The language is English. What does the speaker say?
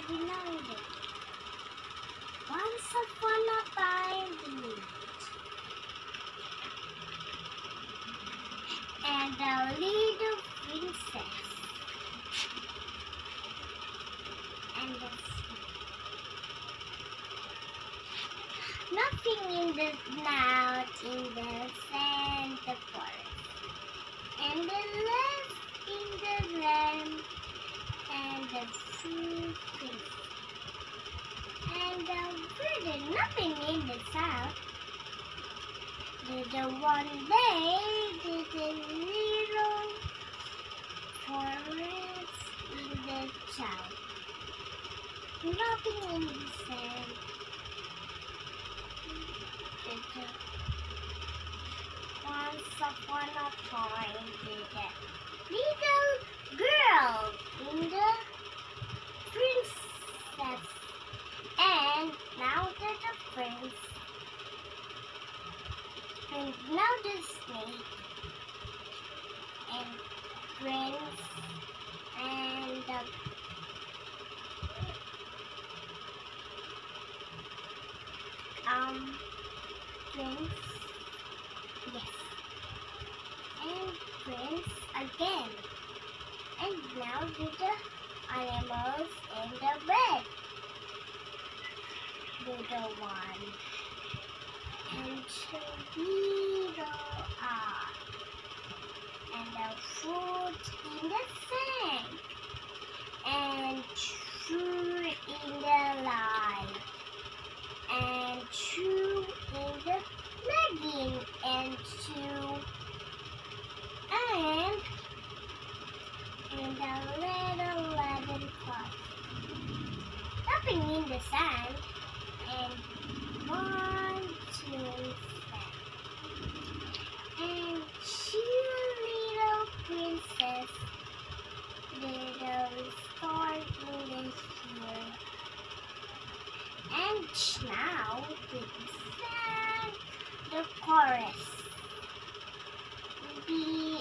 already know it. Once upon a time, and a little princess, and the nothing in the not in the Santa forest, and the left in the lamb, and the sea fish, and the bird, nothing in the south. The one day, the little forest in the south, nothing in the sand. Once upon a time, the little girl in the princess, and now the prince, and now the snake, and prince, and the prince, yes, and prince again, and now do the animals in the bed, do the one, and the little eye, and the foot in the sand, and true in the light, and true in the legging, and two, and a little lemon puff. Nothing in the sand, and one, two, and two little princess, little star in the here, and now the sand, the chorus.